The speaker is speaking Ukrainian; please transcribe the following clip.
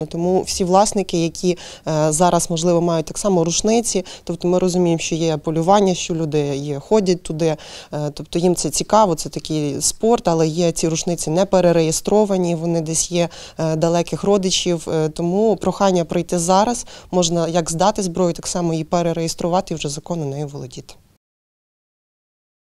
Тому всі власники, які зараз, можливо, мають так само рушниці, тобто ми розуміємо, що є полювання, що люди ходять туди, тобто їм це цікаво, це такий спорт, але є ці рушниці не перереєстровані, вони десь є далеких родичів, тому прохання прийти зараз, можна як здати зброю, так само її перереєструвати і вже законно нею володіти.